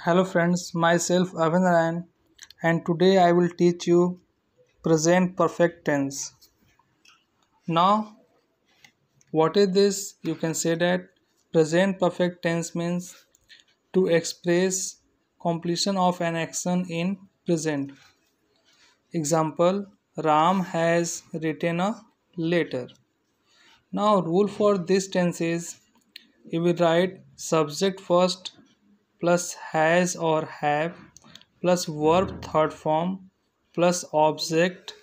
Hello friends, myself Avinaran and today I will teach you present perfect tense. Now, what is this? You can say that present perfect tense means to express completion of an action in present. Example, Ram has written a letter. Now, rule for this tense is you will write subject first plus has or have plus verb third form plus object.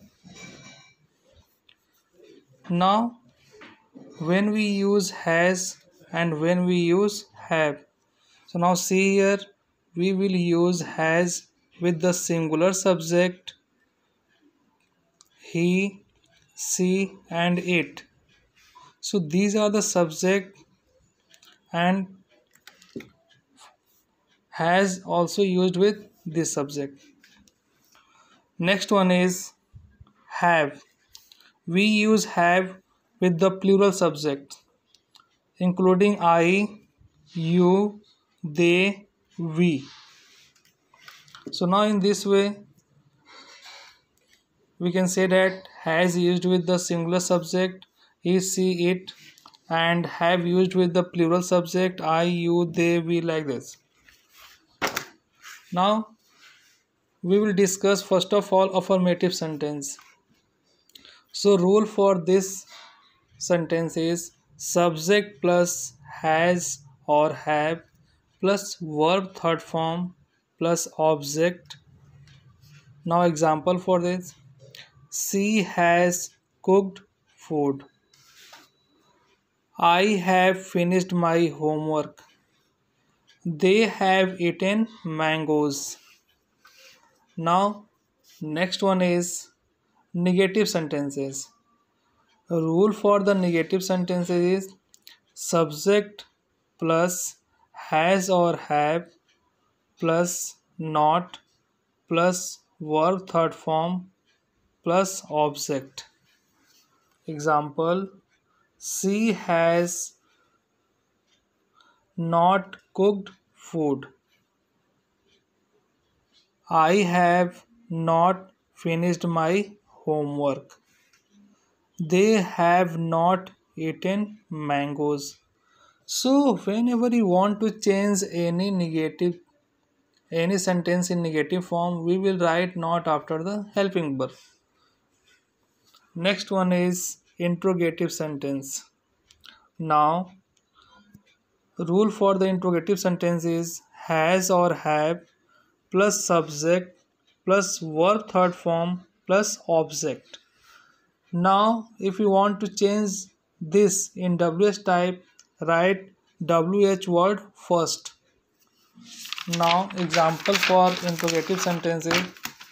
Now when we use has and when we use have, so now see here we will use has with the singular subject he, she and it. So these are the subject, and has also used with this subject. Next one is have. We use have with the plural subject including I, you, they, we. So now in this way we can say that has used with the singular subject he, she, it, and have used with the plural subject I, you, they, we, like this. Now we will discuss first of all affirmative sentence. So rule for this sentence is subject plus has or have plus verb third form plus object. Now example for this: she has cooked food. I have finished my homework. They have eaten mangoes. Now next one is negative sentences. A rule for the negative sentences is subject plus has or have plus not plus verb third form plus object. Example: she has not cooked food. I have not finished my homework. They have not eaten mangoes. So whenever you want to change any sentence in negative form, we will write not after the helping verb. Next one is interrogative sentence. Now rule for the interrogative sentence is has or have plus subject plus verb third form plus object. Now if you want to change this in WH type, write WH word first. Now example for interrogative sentence is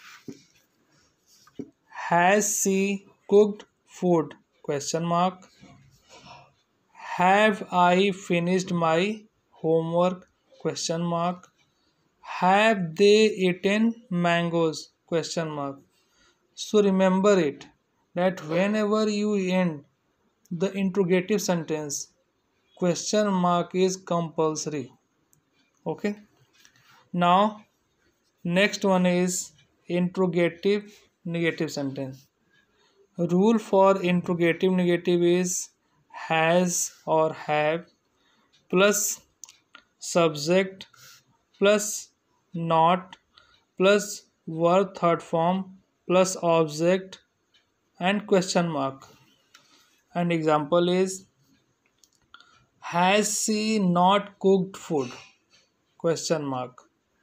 has she cooked food? Question mark. Have I finished my homework? Question mark. Have they eaten mangoes? Question mark. So remember it that whenever you end the interrogative sentence, question mark is compulsory. Okay. Now next one is interrogative negative sentence. Rule for interrogative negative is has or have plus subject plus not plus verb third form plus object and question mark. And example is has she not cooked food? Question mark.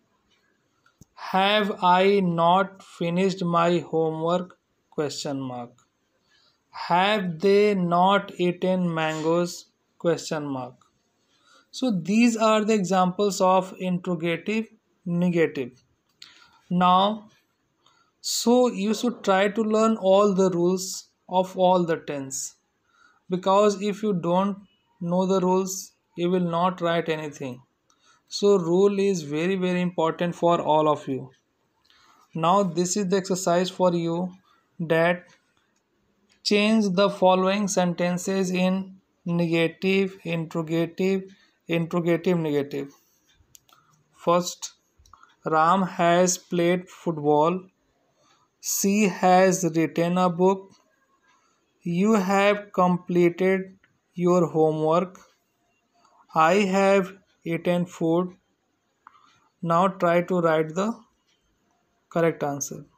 Have I not finished my homework? Question mark. Have they not eaten mangoes? Question mark. So these are the examples of interrogative negative. Now, so you should try to learn all the rules of all the tense, because if you don't know the rules, you will not write anything. So rule is very important for all of you. Now this is the exercise for you, that change the following sentences in negative, interrogative, interrogative, negative. First, Ram has played football. C has written a book. You have completed your homework. I have eaten food. Now try to write the correct answer.